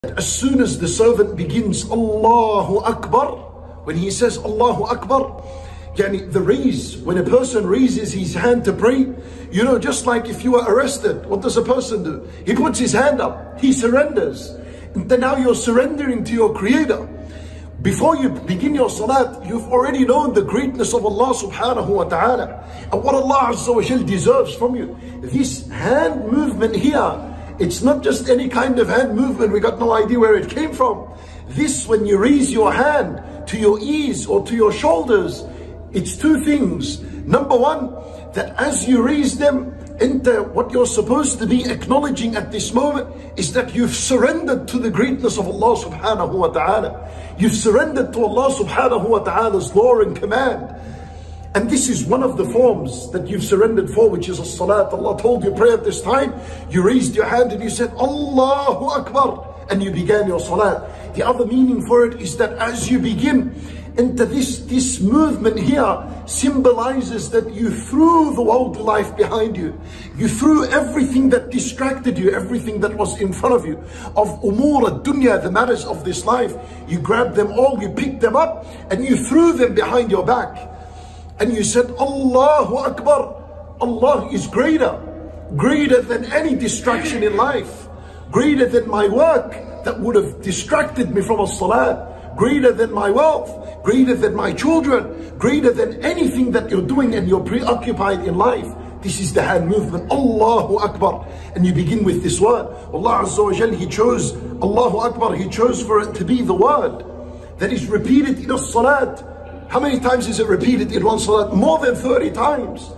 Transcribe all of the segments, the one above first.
As soon as the servant begins Allahu Akbar, when he says Allahu Akbar, the raise, when a person raises his hand to pray, just like if you are arrested, what does a person do? He puts his hand up, he surrenders. And then now you're surrendering to your Creator. Before you begin your salat, you've already known the greatness of Allah subhanahu wa ta'ala and what Allah Azza wa Jal deserves from you. This hand movement here, it's not just any kind of hand movement, we got no idea where it came from. This, when you raise your hand to your ears or to your shoulders, it's two things. Number one, that as you raise them, what you're supposed to be acknowledging at this moment is that you've surrendered to the greatness of Allah subhanahu wa ta'ala. You've surrendered to Allah subhanahu wa ta'ala's law and command. And this is one of the forms that you've surrendered for, which is a salat. Allah told you pray at this time, you raised your hand and you said Allahu Akbar, and you began your salat. The other meaning for it is that as you begin into this movement here, symbolizes that you threw the world life behind you. You threw everything that distracted you, everything that was in front of you, of umur ad-dunya, the matters of this life. You grabbed them all, you picked them up, and you threw them behind your back. And you said, Allahu Akbar. Allah is greater than any distraction in life, greater than my work that would have distracted me from a salat, greater than my wealth, greater than my children, greater than anything that you're doing and you're preoccupied in life. This is the hand movement, Allahu Akbar. And you begin with this word. Allah Azza wa Jal, He chose Allahu Akbar, He chose for it to be the word that is repeated in a salat. How many times is it repeated in one salat? More than 30 times.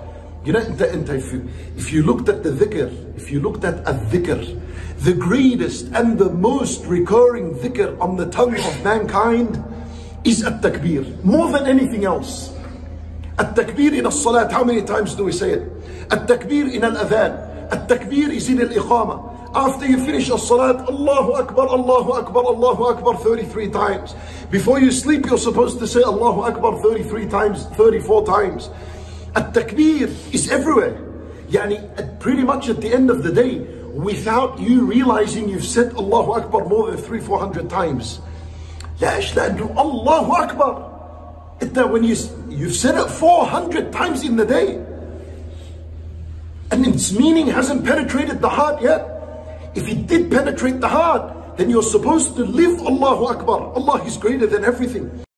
If you looked at the dhikr, if you looked at a-dhikr, the greatest and the most recurring dhikr on the tongue of mankind is at-takbir, more than anything else. At-takbir in a-salat, how many times do we say it? At-takbir in al-adhan, at-takbir is in al-iqama. After you finish a salat, Allahu Akbar, Allahu Akbar, Allahu Akbar 33 times. Before you sleep, you're supposed to say Allahu Akbar 33 times, 34 times. At-takbir is everywhere. Pretty much at the end of the day, without you realizing you've said Allahu Akbar more than 300-400 times. Allahu Akbar. When you've said it 400 times in the day, and its meaning hasn't penetrated the heart yet. If it did penetrate the heart, then you're supposed to live Allahu Akbar. Allah is greater than everything.